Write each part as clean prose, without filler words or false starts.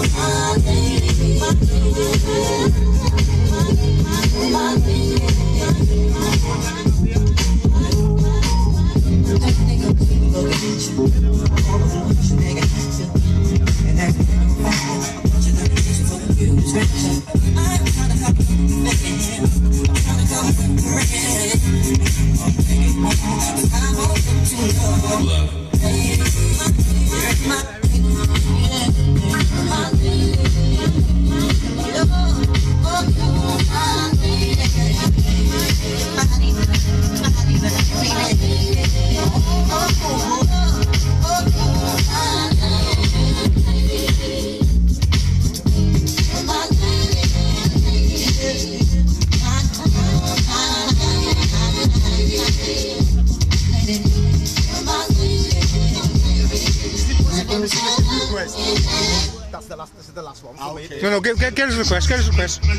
This is the last one. Okay. No, get his request. Get his request. Just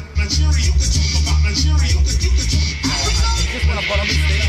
when I've got on the stage.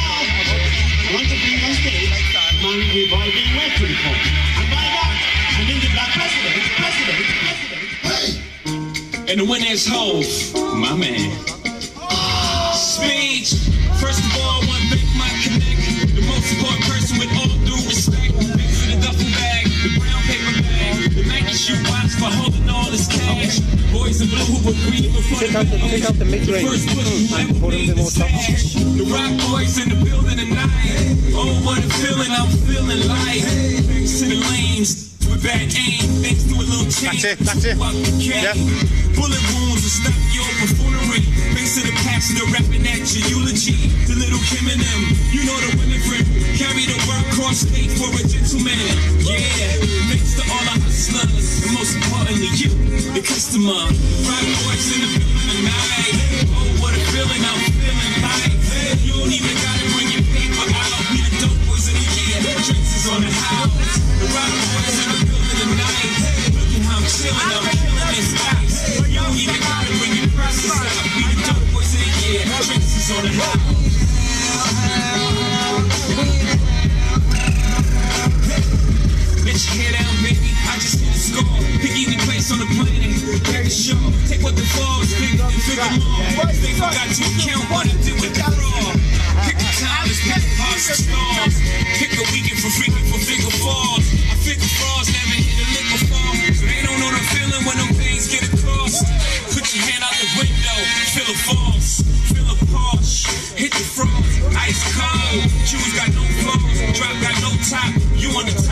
We've all been waiting for. And by that, I mean the black president. Hey! And the winner is Hov, my man. Speech. First of all, I want to thank my connect, the most important person with all due respect. Thanks to the duffel bag, the brown paper bag, the Nike shoe box for holding all this cash. Boys in blue who agree before take out the mid-range and put him in more top. The rock boys in the building tonight. Oh, what a feeling, I'm feeling like. Thanks to the lanes with bad aim, thanks to a little change. That's it. Yeah. Bullet wounds will stop your buffoonery. Thanks to the pastor rapping at your eulogy. The little Kim and them, you know the women friend. Carry the rock cross state for a gentleman. Yeah, thanks to all the hustlers, and most importantly you, the customer. Rock boys in the building tonight. Oh, what a feeling, I'm feeling like. You don't even gotta bring your paper out. We the dope boys of the year. Drinks is on the house. The rock boys in the building tonight. Look at how I'm chilling, I'm killing this ice. You don't even gotta bring your prices out. We the dope boys of the year. Drinks is on the house. Bitch, hear down, baby. I just hit a score. Pick any place on the planet. Carry the show. Take what the falls, figure and figure more. They forgot to account what I did with the fraud. Pick the time, let's pick the hearts and stars. Pick a weekend for freaking for figure falls. I figure frauds never hit a lick before. So they don't know the feeling when them things get across. Put your hand out the window, feel a false, feel a Porsche. Hit the frost, ice cold. Shoes got no clothes, drop got no top. You on the